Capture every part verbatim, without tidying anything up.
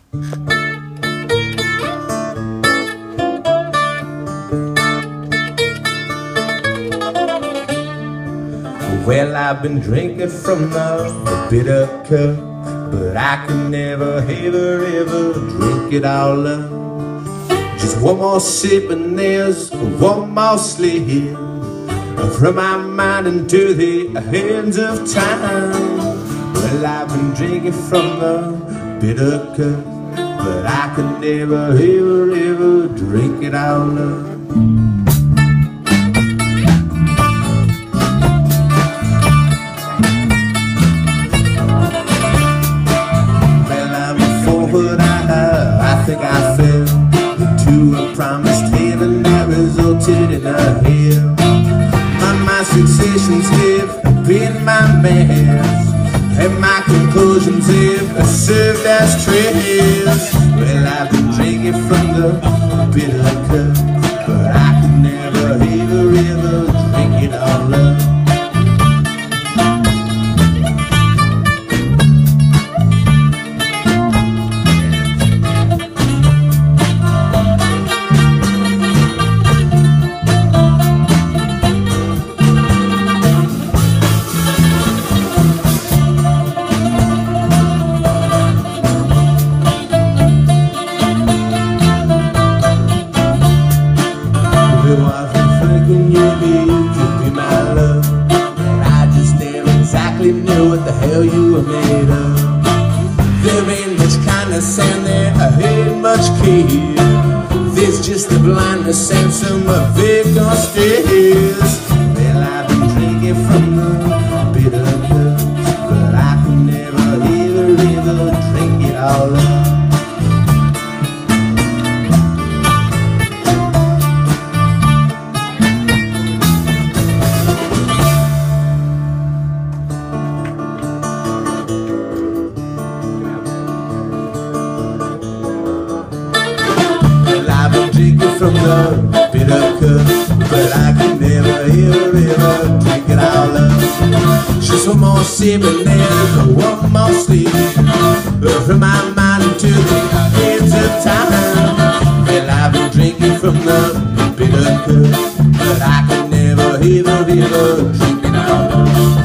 Well, I've been drinking from the bitter cup, but I can never, ever, ever drink it all up. Just one more sip and there's one more slip from my mind into the hands of time. Well, I've been drinking from the bitter cup, but I can never, ever, ever drink it all up. I think I fell into a promised heaven that resulted in a hell. My, my sensations have been my mess, and my conclusions have served as trails. Well, I've been drinking from the bitter cup, but I can never, ever, ever drink it all up. Knew what the hell you were made of. There ain't much kindness and there ain't much care. There's just the blindness and some vacant stares. Well, I've been drinking from the bitter cup, but I can never, ever, ever drink it all up. From the bitter cup, but I can never, ever, ever drink it all up. Just one more sip and there's one more sleep from my mind into the hands of time. Well, I've been drinking from the bitter cup, but I can never, ever, ever drink it all up.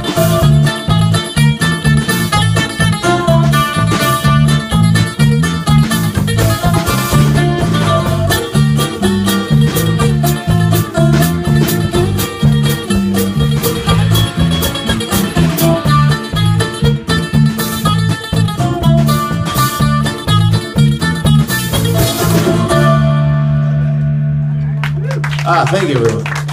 Ah, thank you, everyone.